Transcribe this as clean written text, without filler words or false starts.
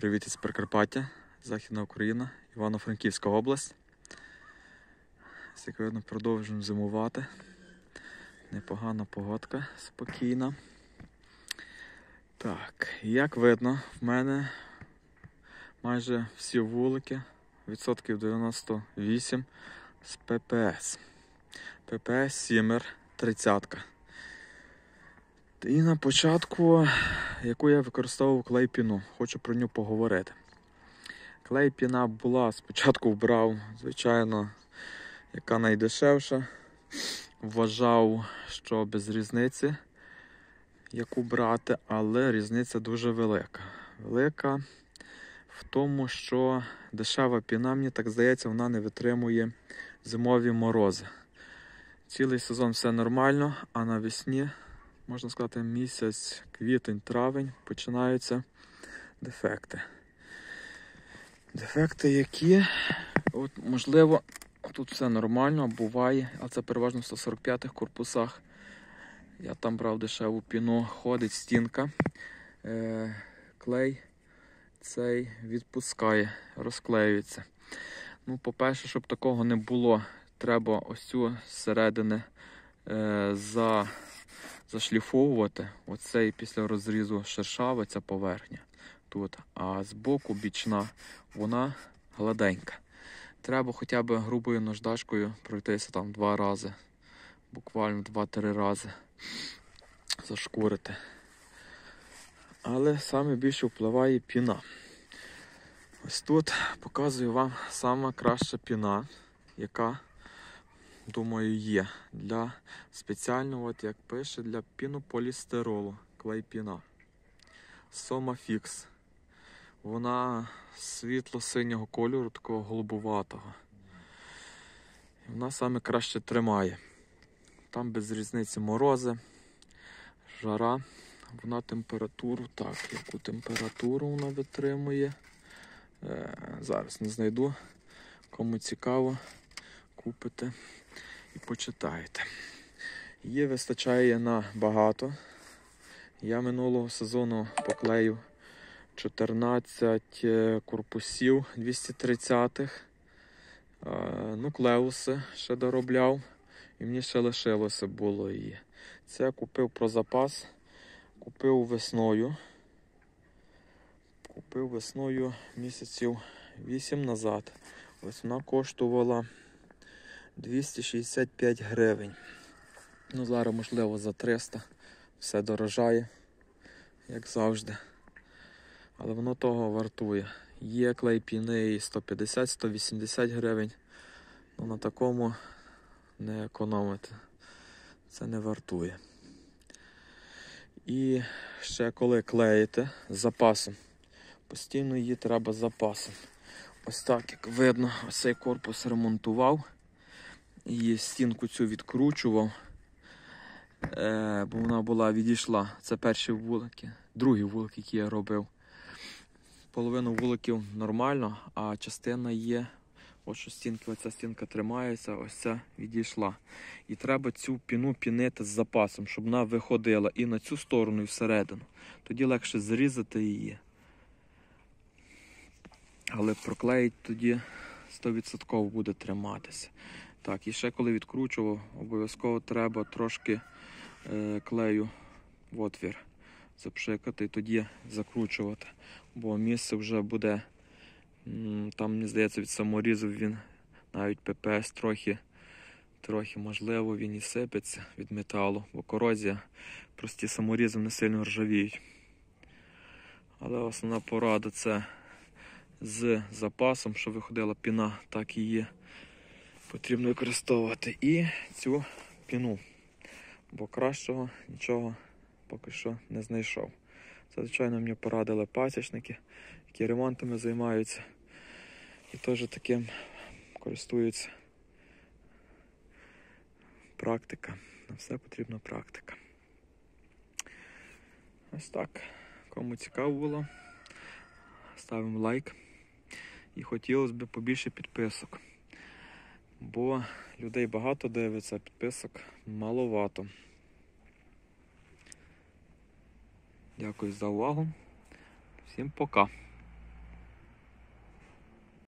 Привіт із Прикарпаття, Західна Україна, Івано-Франківська область. Як видно, продовжуємо зимувати. Непогана погодка, спокійна. Так, як видно, в мене майже всі вулики, відсотків 98 з ППС. ППС Сімер 30. І на початку, яку я використовував клей-піну, хочу про нього поговорити. Клей-піна була, спочатку вбрав, звичайно, яка найдешевша. Вважав, що без різниці, яку брати, але різниця дуже велика. Велика в тому, що дешева піна, мені так здається, вона не витримує зимові морози. Цілий сезон все нормально, а навесні, можна сказати, місяць, квітень, травень, починаються дефекти. Дефекти, які, от, можливо, тут все нормально, буває, але це переважно в 145-х корпусах. Я там брав дешеву піну, ходить стінка, клей цей відпускає, розклеюється. Ну, по-перше, щоб такого не було, треба ось цю зсередини зашліфовувати. Оцей після розрізу шершава ця поверхня тут, а збоку бічна, вона гладенька. Треба хоча б грубою наждачкою пройтися там 2 рази, буквально 2-3 рази зашкурити. Але саме більше впливає піна. Ось тут показую вам сама краща піна, яка, думаю, є для спеціального, от як пише, для пінополістиролу, клей-піна. Somafix. Вона світло-синього кольору, такого голубуватого. І вона саме краще тримає. Там без різниці морози, жара. Вона температуру, так, яку температуру вона витримує. Зараз не знайду. Кому цікаво, купите і почитаєте. Її вистачає на багато. Я минулого сезону поклеїв 14 корпусів 230-х. Нуклеуси ще доробляв. І мені ще лишилося було її. Це я купив про запас. Купив весною. Місяців 8 назад. Ось вона коштувала 265 гривень. Ну, зараз, можливо, за 300. Все дорожає, як завжди. Але воно того вартує. Є клей-піни і 150-180 гривень. Ну, на такому не економити. Це не вартує. І ще коли клеїте з запасом. Постійно її треба з запасом. Ось так, як видно, ось цей корпус ремонтував. І стінку цю відкручував. Бо вона була відійшла. Це перші вулики. Другі вулики, які я робив. Половину вуликів нормально, а частина є. Ось що стінки, оця стінка тримається, ось ця відійшла. І треба цю піну пінити з запасом, щоб вона виходила і на цю сторону, і всередину. Тоді легше зрізати її. Але проклеїть тоді 100% буде триматися. Так, і ще коли відкручував, обов'язково треба трошки клею в отвір запшикати і тоді закручувати. Бо місце вже буде, там, мені здається, від саморізу він, навіть ППС трохи можливо, він і сипеться від металу, бо корозія, прості саморізи не сильно ржавіють. Але основна порада це з запасом, щоб виходила піна, так її потрібно використовувати. І цю піну, бо кращого нічого поки що не знайшов. Це, звичайно, мені порадили пасічники, які ремонтами займаються. І теж таким користуються. Практика. На все потрібна практика. Ось так. Кому цікаво було, ставимо лайк. І хотілося б побільше підписок. Бо людей багато дивиться, а підписок маловато. Дякую за увагу. Всім пока.